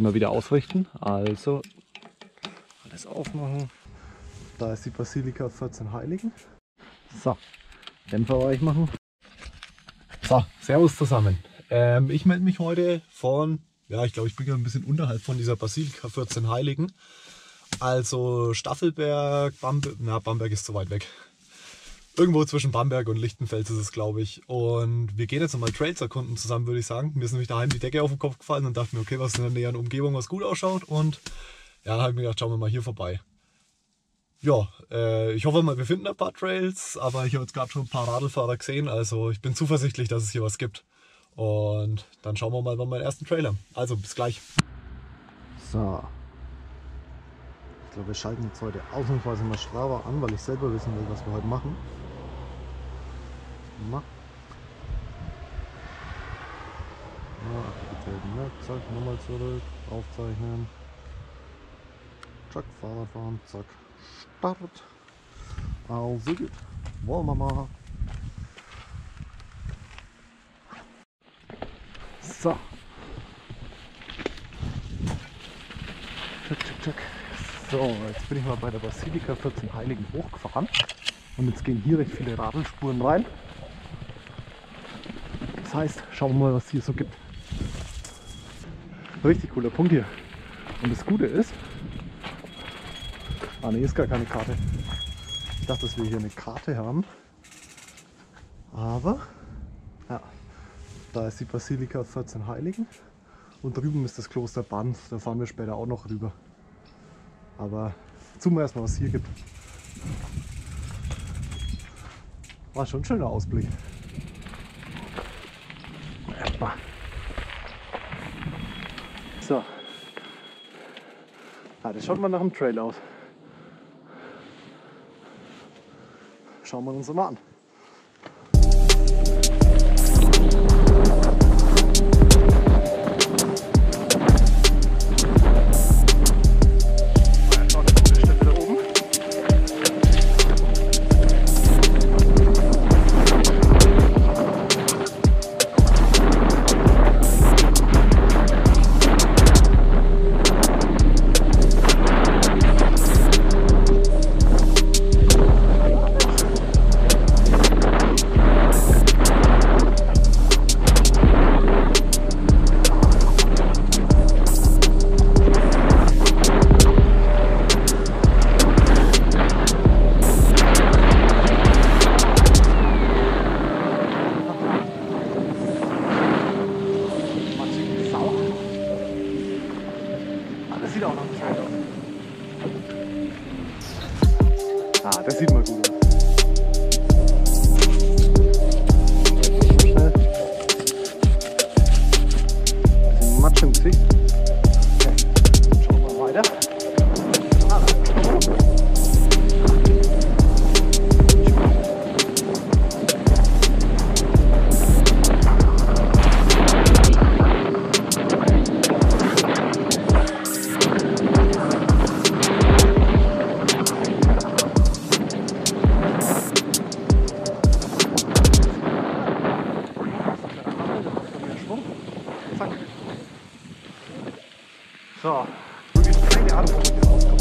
immer wieder ausrichten. Also alles aufmachen. Da ist die Basilika 14 Heiligen. So, Dämpfer weich machen. So, servus zusammen. Ich melde mich heute von, ja, ich glaube, ich bin ja ein bisschen unterhalb von dieser Basilika 14 Heiligen. Also Staffelberg, Bamberg ist zu weit weg. Irgendwo zwischen Bamberg und Lichtenfels ist es, glaube ich. Und wir gehen jetzt nochmal Trails erkunden zusammen, würde ich sagen. Mir ist nämlich daheim die Decke auf den Kopf gefallen und dachte mir, okay, was in der näheren Umgebung was gut ausschaut. Und ja, habe mir gedacht, schauen wir mal hier vorbei. Ja, ich hoffe mal, wir finden ein paar Trails, aber ich habe jetzt gerade schon ein paar Radlfahrer gesehen. Also ich bin zuversichtlich, dass es hier was gibt. Und dann schauen wir mal bei meinen ersten Trail haben. Also bis gleich. So. Ich glaube, wir schalten jetzt heute ausnahmsweise mal Strava an, weil ich selber wissen will, was wir heute machen. Na. Aktivitäten, ne? Zack, nochmal zurück, aufzeichnen. Zack, Fahrrad fahren, zack, Start. Also gut, wollen wir mal. So. Zack, zack, zack. So, jetzt bin ich mal bei der Basilika 14 Heiligen hochgefahren. Und jetzt gehen hier recht viele Radlspuren rein. Das heißt, schauen wir mal, was es hier so gibt. Richtig cooler Punkt hier. Und das Gute ist, ne, ist gar keine Karte. Ich dachte, dass wir hier eine Karte haben. Aber, ja, da ist die Basilika 14 Heiligen. Und drüben ist das Kloster Banff. Da fahren wir später auch noch rüber. Aber zoomen wir erstmal, was es hier gibt. War schon ein schöner Ausblick. So. Ah, das schaut mal nach einem Trail aus. Schauen wir uns mal an. Das sieht mal gut aus. Bisschen Matsch im Gesicht. Okay. Schauen wir mal weiter. So, wirklich keine Ahnung, wo wir hier rauskommen.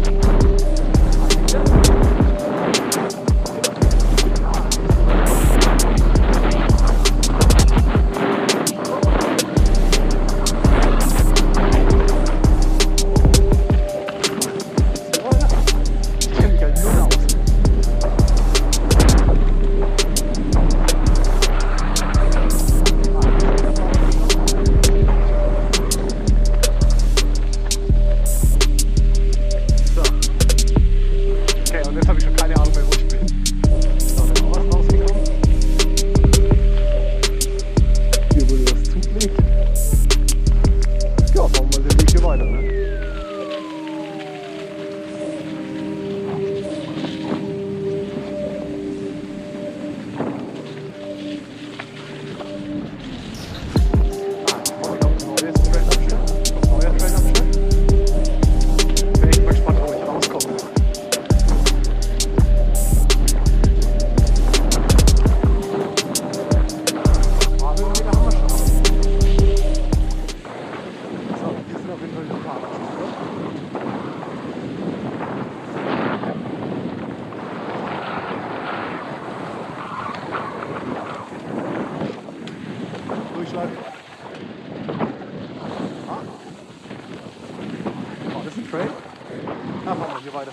Ich kenne mich halt nur aus. bleiben. Ah. Oh, das ist ein Trail. Ah, fahren wir hier weiter.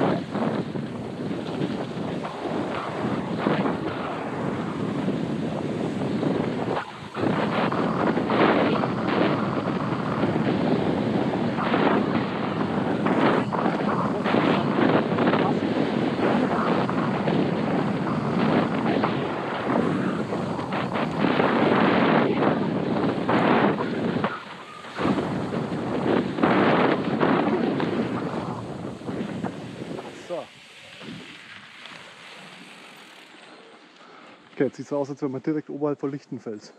Okay, jetzt sieht es so aus, als wären wir direkt oberhalb von Lichtenfels.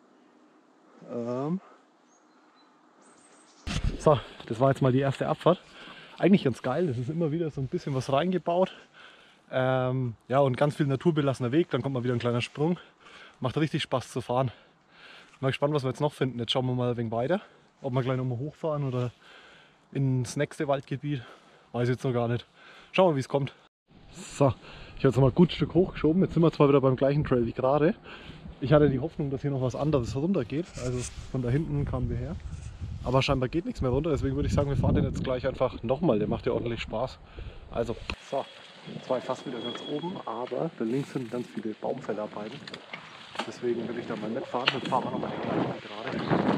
So, das war jetzt mal die erste Abfahrt. Eigentlich ganz geil, das ist immer wieder so ein bisschen was reingebaut. Ja, und ganz viel naturbelassener Weg, dann kommt mal wieder ein kleiner Sprung. Macht richtig Spaß zu fahren. Mal gespannt, was wir jetzt noch finden. Jetzt schauen wir mal ein wenig weiter. Ob wir gleich nochmal hochfahren oder ins nächste Waldgebiet. Weiß ich jetzt noch gar nicht. Schauen wir mal, wie es kommt. So, ich habe jetzt noch mal ein gutes Stück hochgeschoben. Jetzt sind wir zwar wieder beim gleichen Trail wie gerade. Ich hatte die Hoffnung, dass hier noch was anderes runter geht. Also von da hinten kamen wir her. Aber scheinbar geht nichts mehr runter. Deswegen würde ich sagen, wir fahren den jetzt gleich einfach nochmal. Der macht ja ordentlich Spaß. Also, so, jetzt war ich fast wieder ganz oben. Aber da links sind ganz viele Baumfällarbeiten. Deswegen will ich da mal mitfahren. Jetzt fahren wir nochmal den gleichen gerade.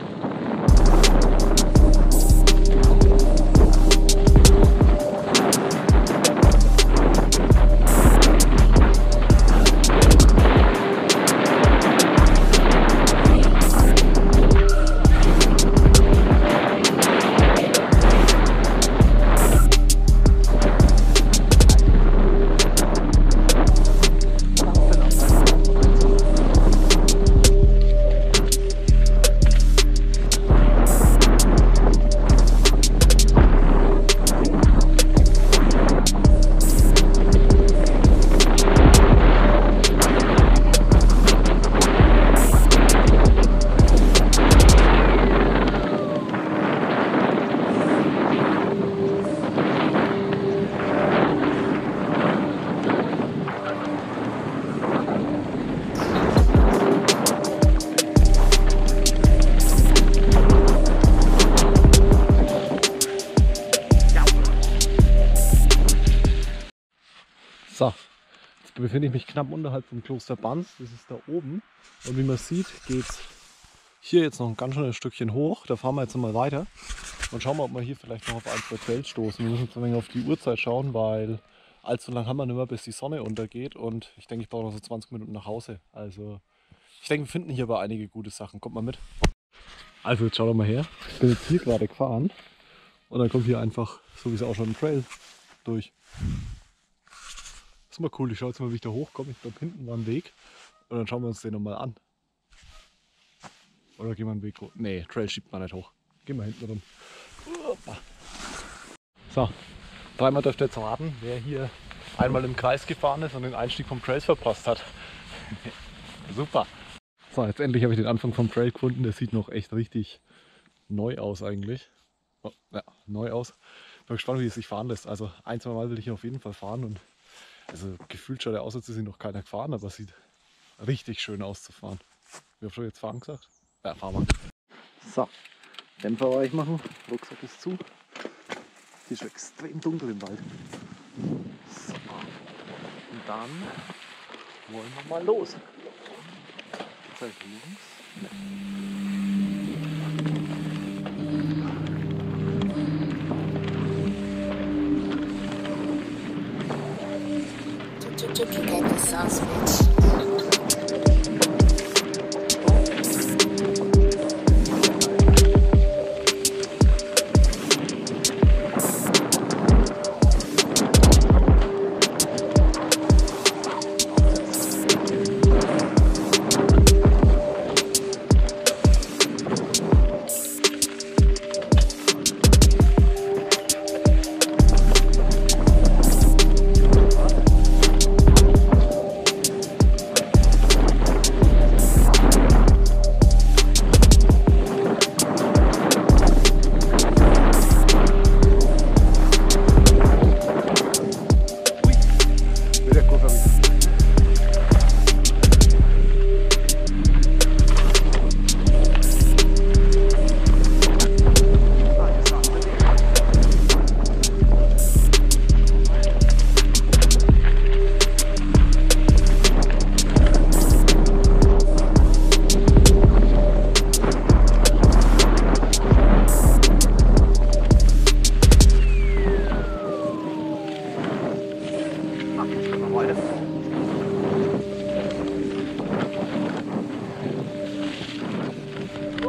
So, jetzt befinde ich mich knapp unterhalb vom Kloster Banz, das ist da oben. Und wie man sieht, geht es hier jetzt noch ein ganz schönes Stückchen hoch. Da fahren wir jetzt mal weiter und schauen mal, ob wir hier vielleicht noch auf ein, zwei Trails stoßen. Wir müssen jetzt ein wenig auf die Uhrzeit schauen, weil allzu lang haben wir nicht mehr, bis die Sonne untergeht. Und ich denke, ich brauche noch so 20 Minuten nach Hause. Also ich denke, wir finden hier aber einige gute Sachen. Kommt mal mit. Also jetzt schau doch mal her. Ich bin jetzt hier gerade gefahren und dann kommt hier einfach, so wie es auch schon ein Trail durch. Das ist mal cool, ich schaue jetzt mal, wie ich da hochkomme. Ich glaube, hinten war ein Weg und dann schauen wir uns den nochmal an. Oder gehen wir einen Weg hoch? Nee, Trail schiebt man nicht hoch. Gehen wir hinten rum. So, dreimal dürft ihr jetzt raten, wer hier einmal im Kreis gefahren ist und den Einstieg vom Trail verpasst hat. Super. So, jetzt endlich habe ich den Anfang vom Trail gefunden. Der sieht noch echt richtig neu aus eigentlich. Oh, ja, neu aus. Bin gespannt, wie es sich fahren lässt. Also ein, zwei Mal will ich hier auf jeden Fall fahren und also gefühlt schaut er aus, als ist noch keiner gefahren, aber es sieht richtig schön aus zu fahren. Wie oft habe ich jetzt fahren gesagt? Ja, fahren wir. So, Dämpfer weich machen, Rucksack ist zu. Hier ist schon extrem dunkel im Wald. So, und dann wollen wir mal los. Zeig links. You can get the sauce, bitch.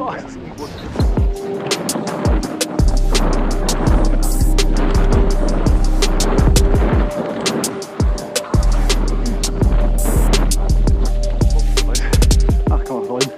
Oh, das ist ungut. Ach, kann man rollen.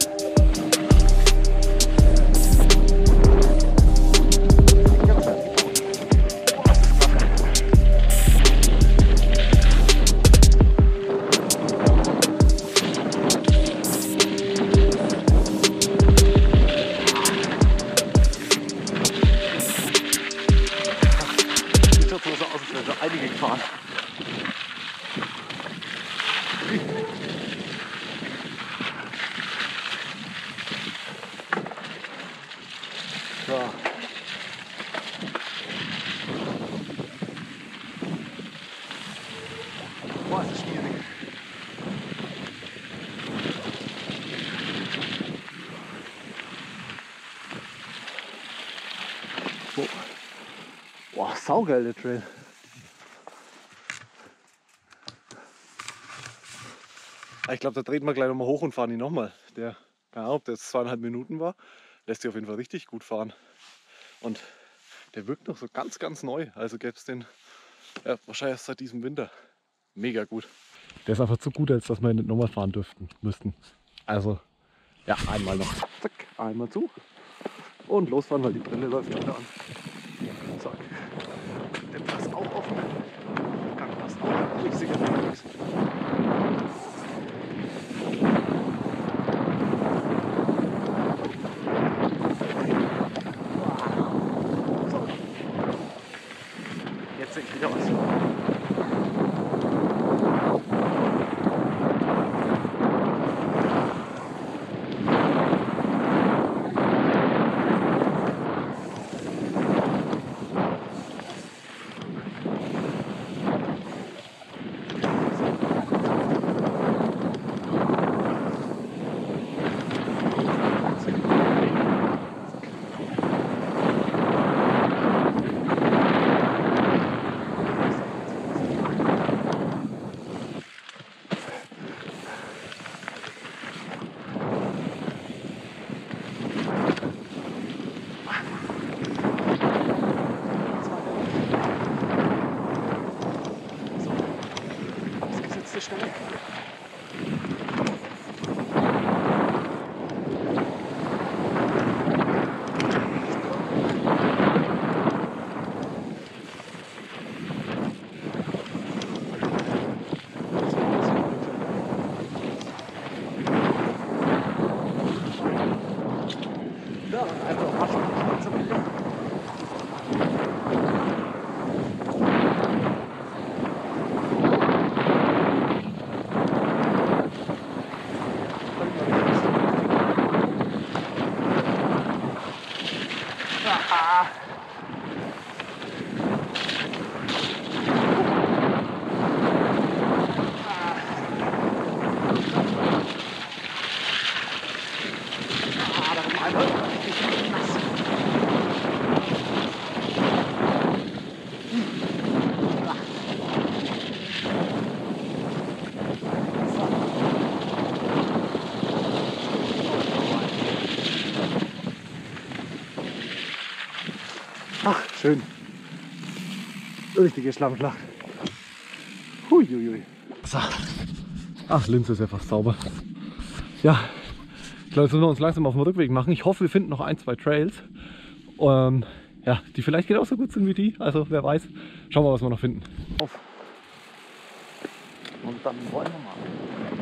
Einige gefahren. So. Boah, ist das schwierig. Boah, saugeil der Trail. Ich glaube, da treten wir gleich nochmal hoch und fahren ihn nochmal. Der, keine Ahnung, ob der jetzt 2,5 Minuten war, lässt sich auf jeden Fall richtig gut fahren. Und der wirkt noch so ganz, ganz neu. Also gäbe es den wahrscheinlich erst seit diesem Winter. Mega gut. Der ist einfach zu gut, als dass wir ihn nicht nochmal fahren müssten. Also, ja, einmal noch. Zack, einmal zu. Und losfahren, weil die Brille läuft wieder an. Zack. Der passt auch offen. Der Gang passt auch. Ich sehe gar nichts. Jetzt sehe ich wieder was. Stelle. Ja, einfach rasch zum Ende. Ach, schön. Richtige Schlammschlacht. Huiuiui. So. Ach, Linz ist ja fast sauber. Ja, ich glaube, jetzt müssen wir uns langsam auf den Rückweg machen. Ich hoffe, wir finden noch ein, zwei Trails, ja, die vielleicht genauso gut sind wie die. Also, wer weiß. Schauen wir mal, was wir noch finden. Auf. Und dann wollen wir mal.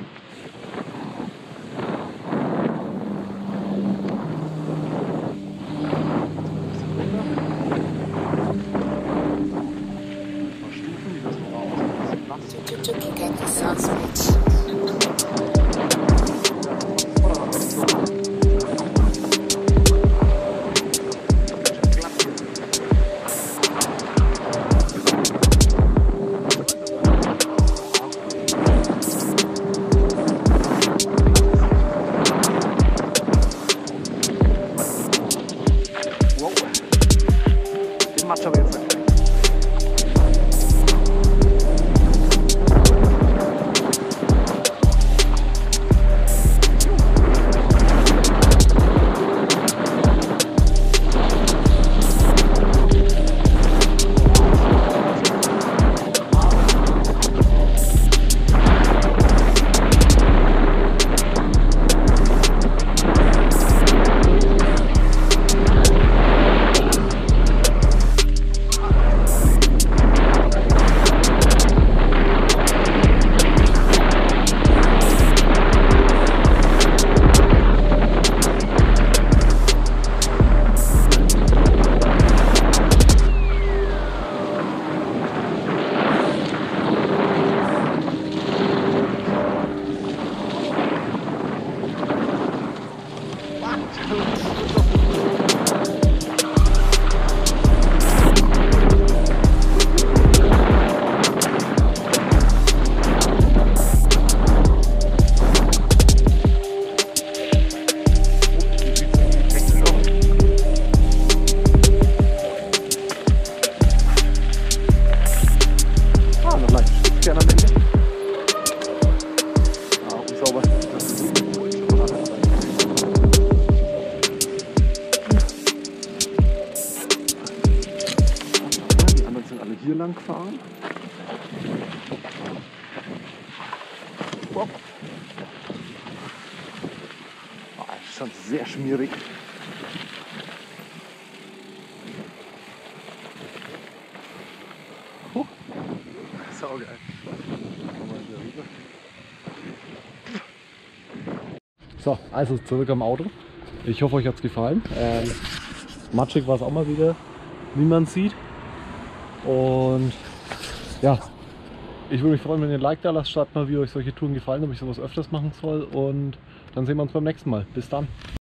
You can get the sauce, bitch. Hier lang fahren. Wow. Ist schon sehr schmierig. Saugeil. So, also zurück am Auto. Ich hoffe, euch hat es gefallen. Matschig war es auch mal wieder, wie man sieht. Und ja, ich würde mich freuen, wenn ihr ein Like da lasst, schreibt mal, wie euch solche Touren gefallen, ob ich sowas öfters machen soll, und dann sehen wir uns beim nächsten Mal. Bis dann!